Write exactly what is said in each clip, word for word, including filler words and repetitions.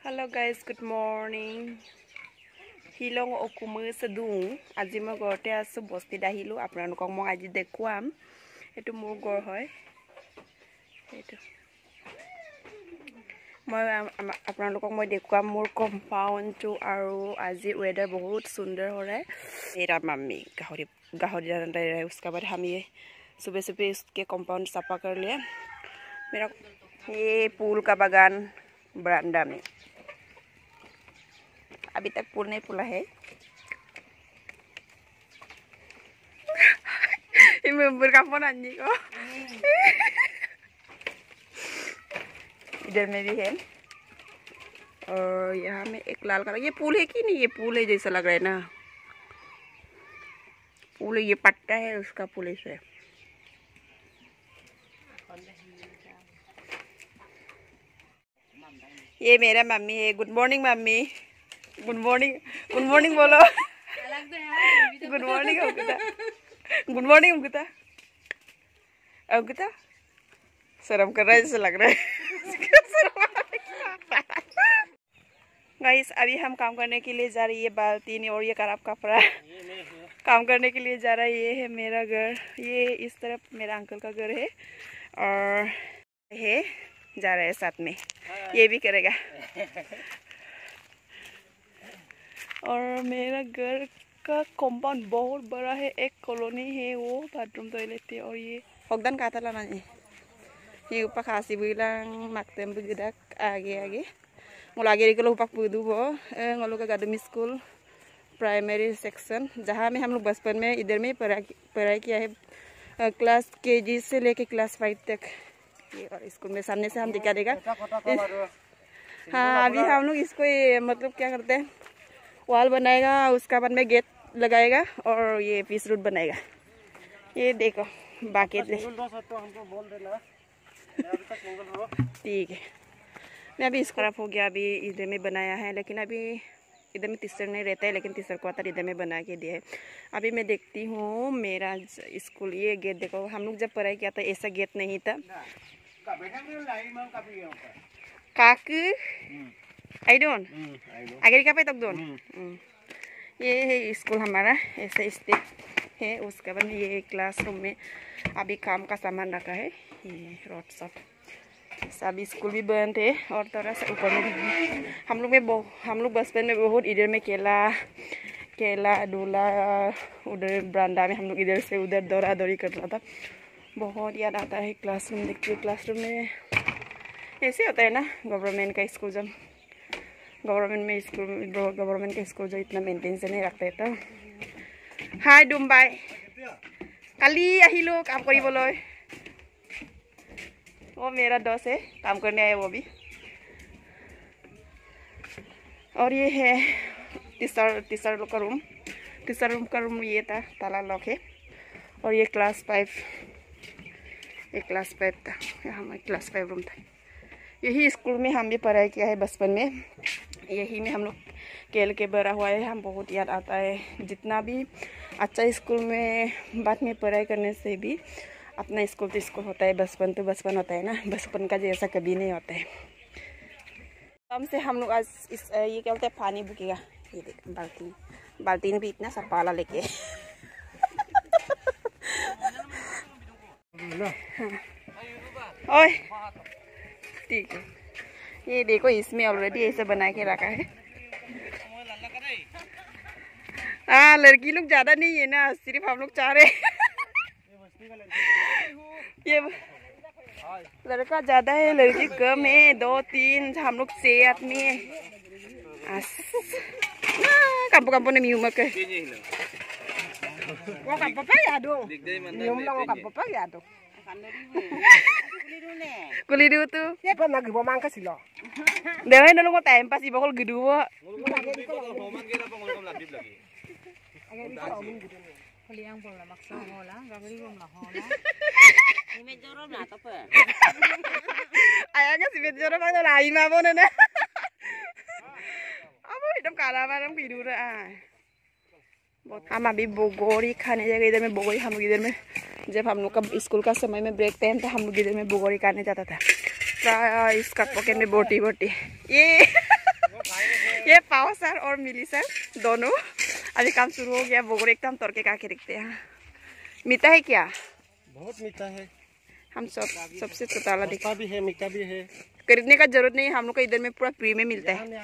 Hello guys, good morning. Hilong okumu sedung. আজি মই ঘৰতে আছো বস্তিত আহিলো আপোনালোকক মই আজি দেখুৱাম এটো মোৰ ঘৰ হয় এটো মই আপোনালোকক মই দেখুৱাম মোৰ কম্পাউণ্ডটো আৰু আজি ওয়েদাৰ বহুত সুন্দৰ হয় मेरा मम्मी गाहरी गाहरी डालता है उसके बाद हम ये सुबह सुबह इसके कंपाउंड सफा कर लिया मेरा ये फूल का बागान बरामदा में अभी तक फूल नहीं फूला है इमें का फोन आने को इधर में भी है और यहाँ में एक लाल कलर ये फूल है कि नहीं ये फूल है जैसा लग रहा है ना फूल ये पत्ता है उसका फूल है ये मेरा मम्मी है good morning mummy good morning good morning बोलो good morning Ankita good morning Ankita Ankita शर्म कर रहा है जैसे लग रहा है गाइस अभी हम काम करने के लिए जा रही है बाल्टी और ये खराब कपड़ा काम करने के लिए जा रहा है ये है मेरा घर ये इस तरफ मेरा अंकल का घर है और है जा रहा है साथ में ये भी करेगा और मेरा घर का कंपाउंड बहुत बड़ा है एक कॉलोनी है वो बाथरूम टॉयलेट है और ये होगदान का था ना ये ऊपर खासी बिlang maktem begedak आगे आगे ngol आगे रे को ऊपर बुदू वो ngolo का गार्डन स्कूल प्राइमरी सेक्शन जहाँ में हम लोग बचपन में इधर में पढ़ाई पढ़ाई किया है क्लास केजी से लेके क्लास फाइव तक ये और स्कूल में सामने से हम दिखा देगा हाँ अभी हम लोग इसको ये मतलब क्या करते हैं वॉल बनाएगा उसका बाद में गेट लगाएगा और ये पीस रूट बनाएगा ये देखो बाकी ठीक है मैं अभी इसको खराब हो गया अभी इधर में बनाया है लेकिन अभी इधर में तीसर नहीं रहता है लेकिन तीसर क्वार्टर इधर में बना के दिया है अभी मैं देखती हूँ मेरा स्कूल ये गेट देखो हम लोग जब पढ़ाई किया था ऐसा गेट नहीं था काकू आई डोंट आगे का पे तक दोन ये है स्कूल हमारा ऐसा स्टेप है उसके बाद ये क्लासरूम में अभी काम का सामान रखा है ये रोड सब सभी स्कूल भी बंद है और थोड़ा सा ऊपर में हम लोग में हम लोग बचपन में बहुत इधर में केला केला डोला उधर बरामदा में हम लोग इधर से उधर दौड़ा दौड़ी कर रहा था बहुत याद आता है क्लासरूम देखती हूँ क्लासरूम में ऐसे होता है ना गवर्नमेंट का स्कूल जब गवर्नमेंट में स्कूल गवर्नमेंट का स्कूल जो इतना मेंटेन से नहीं रखते तो हाय डुम्बाई काली आहिलो काम करिबोलै वो मेरा दोस्त है काम करने आया वो भी और ये है तीसरा तीसरा लोग का रूम तीसरा रूम का रूम ये था ताला लॉक है और ये क्लास फाइव ये क्लास फाइव था यहाँ में क्लास फाइव रूम था यही स्कूल में हम भी पढ़ाई किया है बचपन में यही में हम लोग खेल के बड़ा हुआ है हम बहुत याद आता है जितना भी अच्छा स्कूल में बाद में पढ़ाई करने से भी अपना स्कूल तो स्कूल होता है बचपन तो बचपन होता है ना बचपन का जैसा कभी नहीं होता है कम से हम लोग आज इस ये क्या बोलते हैं पानी बुकेगा ये देख बाल्टी बाल्टी भी इतना सा पाला लेके ओए ठीक है ये देखो इसमें ऑलरेडी ऐसे बना के रखा है हाँ लड़की लोग ज्यादा नहीं है ना सिर्फ हम लोग चाह रहे ये लड़का ज्यादा है लड़की कम है दो तीन हम लोग छह आदमी है kampung-kampung ni miumak ke wo kampung pa ya do mium la wo kampung pa ya do kulidu tu ye pa nag bo mang ka silo dewe no lo time pas iba kol gedu wo Kuliang bola maksa hola, gagawin mo na hola. May medyo rom na to pa. Ayan nga si medyo rom ang nalahi na mo na na. Abo, idam kalama ng pidura ah. हम अभी बोगोरी खाने जाएंगे इधर में बोगोरी हम लोग इधर में जब हम लोग का स्कूल का समय में ब्रेक टाइम था हम लोग इधर में बोगोरी खाने जाता था इसका पॉकेट में बोटी बोटी ये ये पाओ सर और मिली सर दोनों अभी काम शुरू हो गया। बोगरे एकदम तोड़ के काके रखते हैं। मीठा है क्या? बहुत मीठा है। हम सब सबसे चौटाला दिखा भी है, मीठा भी है। खरीदने का जरूरत नहीं है, हम लोग का इधर में पूरा फ्री में मिलता है।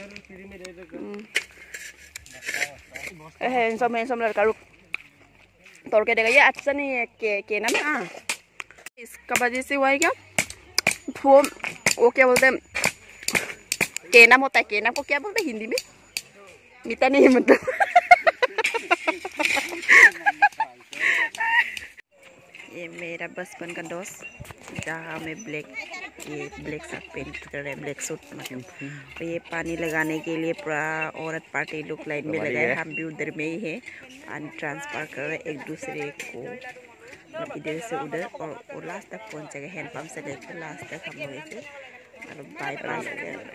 है सब में सब लड़का रुक तोड़ के देगा। ये अच्छा नहीं है के के ना हाँ इसका वजह से हुआ है क्या वो वो क्या बोलते हैं केनम होता है। केनम को क्या बोलते हैं हिंदी में? मीठा नहीं है मतलब। ये मेरा बचपन का दोस्त जहाँ मैं ब्लैक ये ब्लैक शर्ट पहन कर रहे ब्लैक सूट मतलब। तो ये पानी लगाने के लिए पूरा औरत पार्टी लोग लाइन में लगाए। हम भी उधर में ही है पानी ट्रांसफर कर रहे एक दूसरे को इधर से उधर और, और लास्ट तक पहुँचेगा। हैंडपम्प से लेकर लास्ट तक हम लोग ऐसे मतलब bypass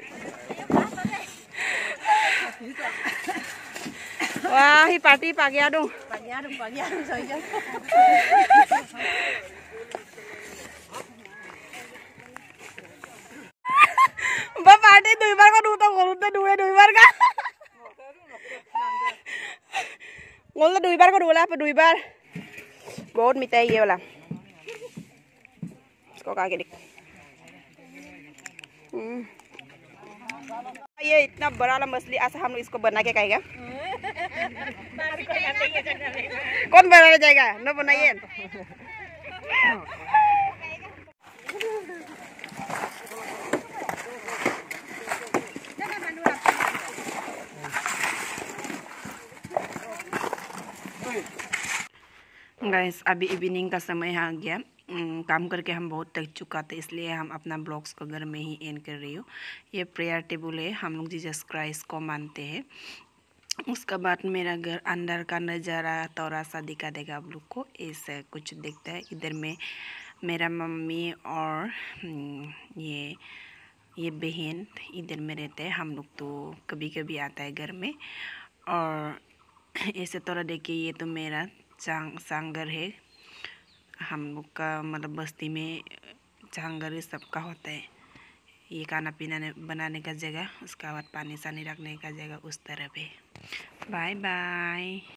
wah hi party pagi aduh pagi aduh pagi aduh saja ba party dui bar ko du to ngol to dui dui bar ka ngol to dui bar ko du la pa dui bar बहुत मीठा है ये वाला। इसको खा के देख। ये इतना बड़ा वाला मछली ऐसा हम लोग इसको बना के खाएगा। कौन बनाने जाएगा? न बनाइए। गाइस अभी इवनिंग का समय आ गया। काम करके हम बहुत थक चुका था इसलिए हम अपना ब्लॉग्स को घर में ही एंड कर रही हूँ। ये प्रेयर टेबल है, हम लोग जीसस क्राइस्ट को मानते हैं। उसका बाद मेरा घर अंदर का नज़ारा थोड़ा सा दिखा देगा आप लोग को। ऐसा कुछ दिखता है। इधर में मेरा मम्मी और ये ये बहन इधर में रहते हैं। हम लोग तो कभी कभी आता है घर में। और ऐसे थोड़ा देखिए ये तो मेरा चांग सांगर है। हम लोग का मतलब बस्ती में चांगर सबका होता है। ये खाना पीना बनाने का जगह, उसका बाद पानी सानी रखने का जगह उस तरफ है। Bye bye.